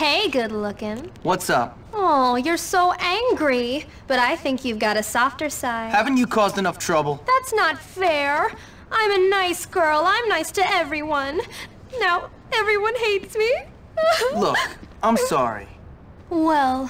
Hey, good looking. What's up? Oh, you're so angry. But I think you've got a softer side. Haven't you caused enough trouble? That's not fair. I'm a nice girl. I'm nice to everyone. Now, everyone hates me. Look, I'm sorry. Well,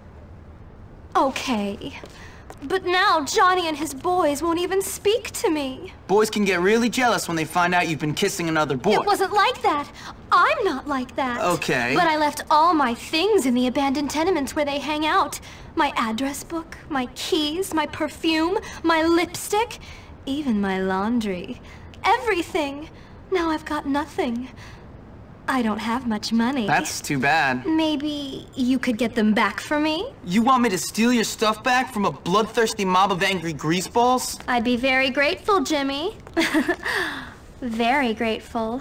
okay. But now Johnny and his boys won't even speak to me. Boys can get really jealous when they find out you've been kissing another boy. It wasn't like that. I'm not like that. Okay. But I left all my things in the abandoned tenements where they hang out. My address book, my keys, my perfume, my lipstick, even my laundry. Everything. Now I've got nothing. I don't have much money. That's too bad. Maybe you could get them back for me? You want me to steal your stuff back from a bloodthirsty mob of angry greaseballs? I'd be very grateful, Jimmy. Very grateful.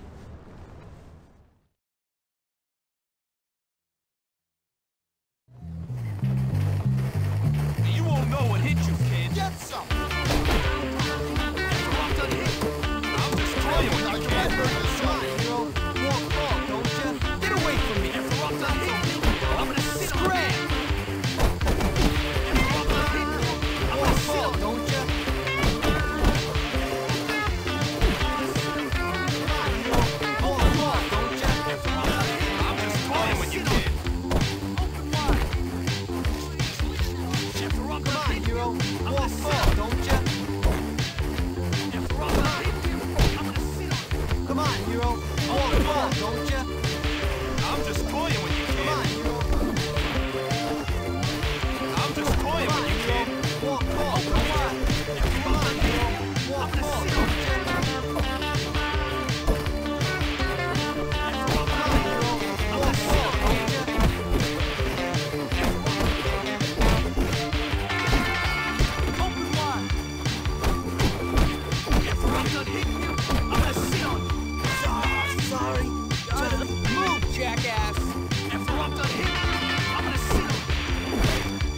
You won't know what hit you, kid. Get some. I'm just telling you what you can't hurt the sun, you know. Walk off, don't you? Get away from me. I'm gonna scram. Walk off, don't you? Walk off, don't you? I'm just toying with you, kid. Come on, hero. Walk off, don't you? Come on, hero. Walk off, don't you? I'm just toying with you, kid. Come on, hero. I'm just toying with you, kid. Walk off, don't you? Come on, hero. Walk off, don't you? Come on, hero. Walk off, don't you? Open wide. After I'm done hitting you, I'm gonna sit on you. Sorry. Move, jackass. After I'm done hitting you, I'm gonna sit on you.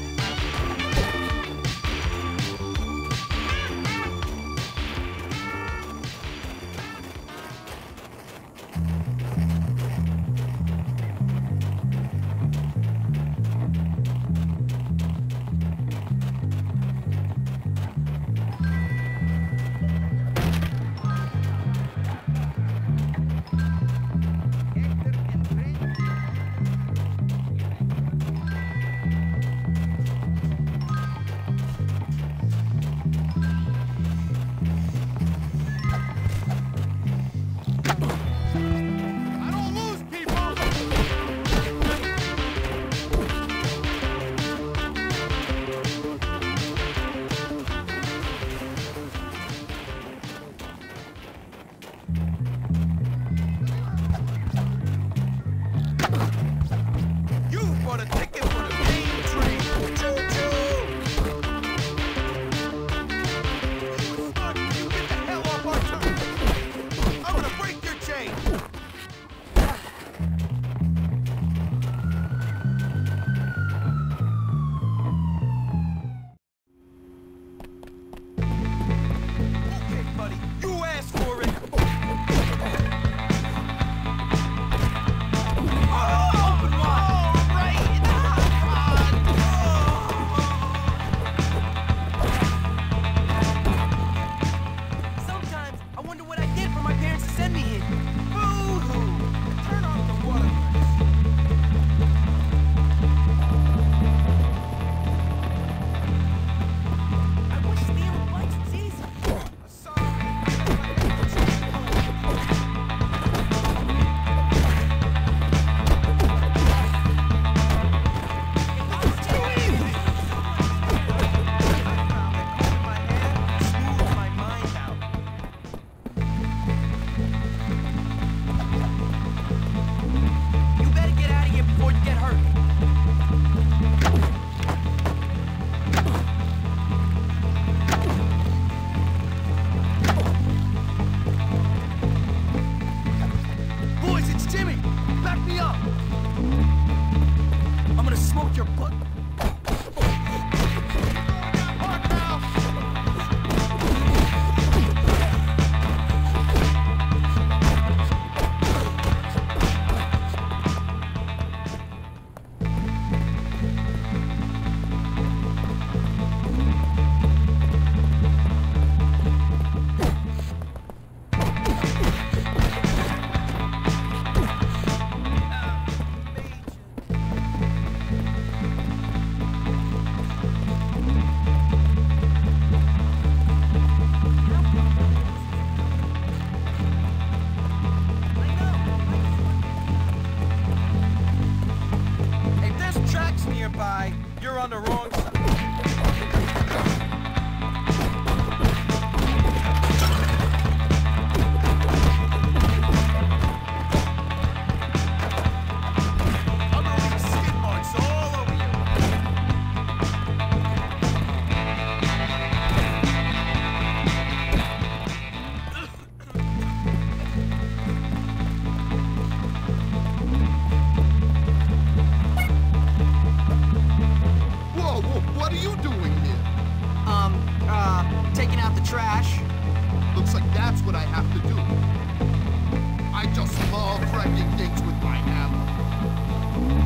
I don't lose, people! You bought a ticket for the main train! Choo-choo! You start, you get the hell off our turn! I'm gonna break your chain! Okay, buddy, you asked for it! Open wide! All right! Sometimes I wonder what I did for my parents to send me here. Boo-hoo! Turn off the water. I wish stealing bikes was easy. It's too easy. My hand smooths my mind out. You better get out of here before you get hurt. Boys, it's Jimmy. Back me up. I'm gonna smoke your butt. Park now. nearby. You're on the wrong side. I'm gonna leave skid marks all over you. Whoa, what are you doing here? Taking out the trash. Looks like that's what I have to do. I just love wrecking things with my hammer.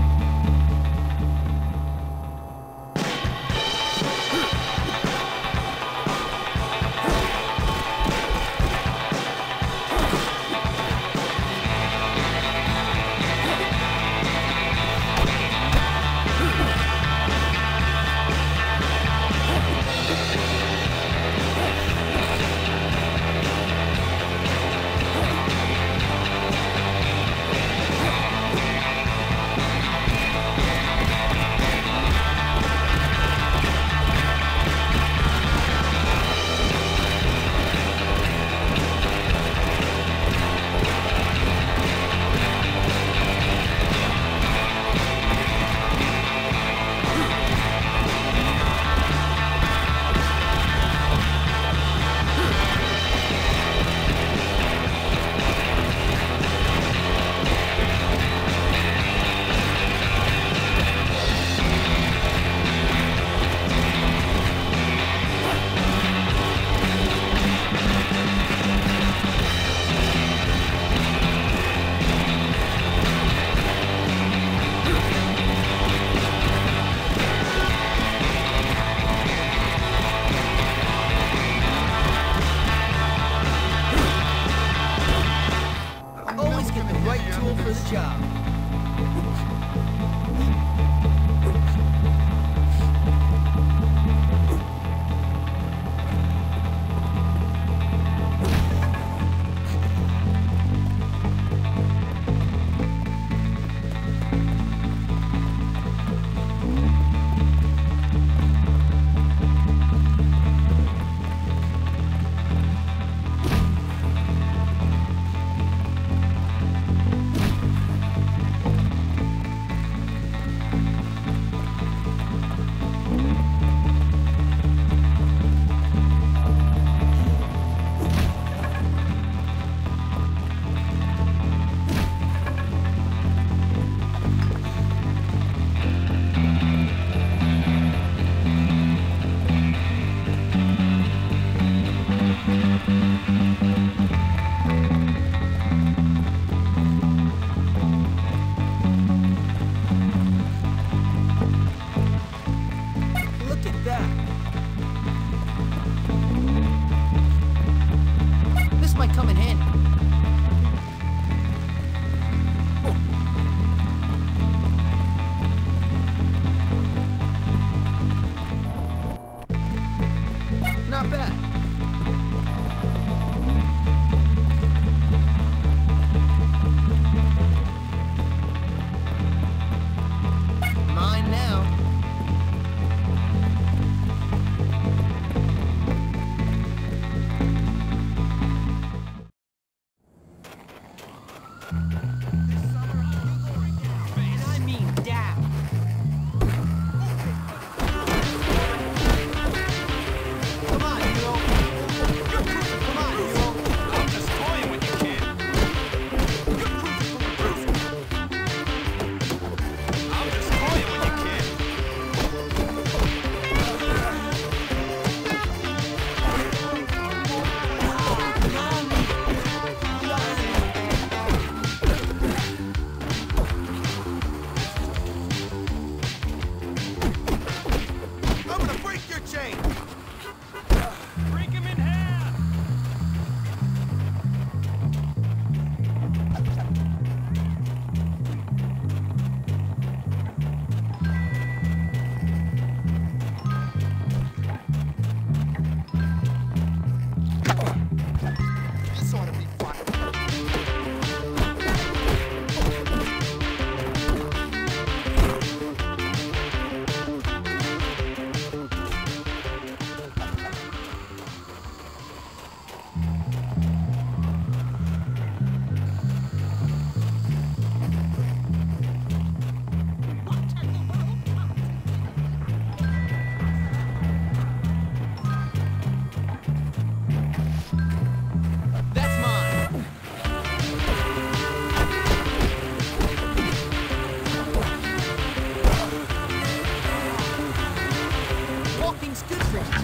Everything's good for you.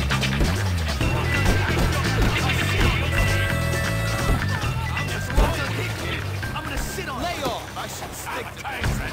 I'm gonna sit on lay off. I should stick to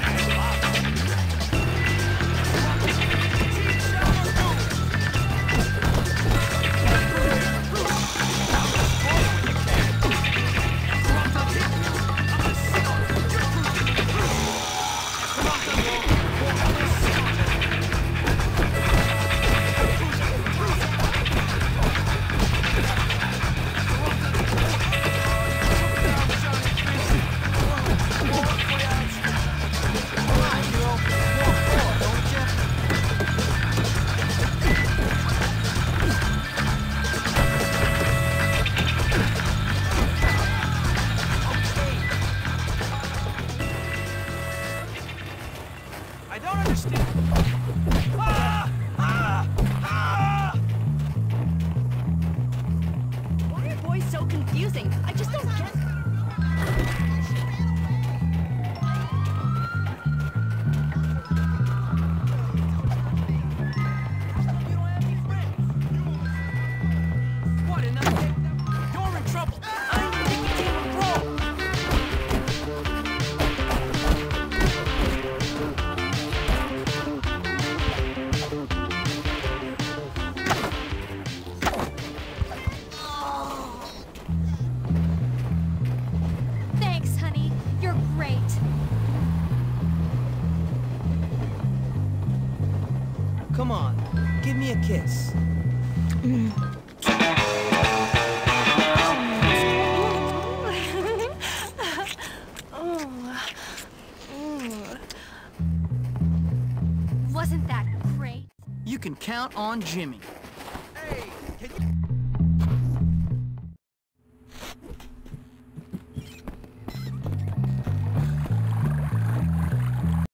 I don't understand. Why are boys so confusing? I just don't get it. You don't have any friends. What, another? You're in trouble. I ain't making a team of pro. Thanks, honey. You're great. Come on, give me a kiss. Wasn't that great? You can count on Jimmy. Hey, can you...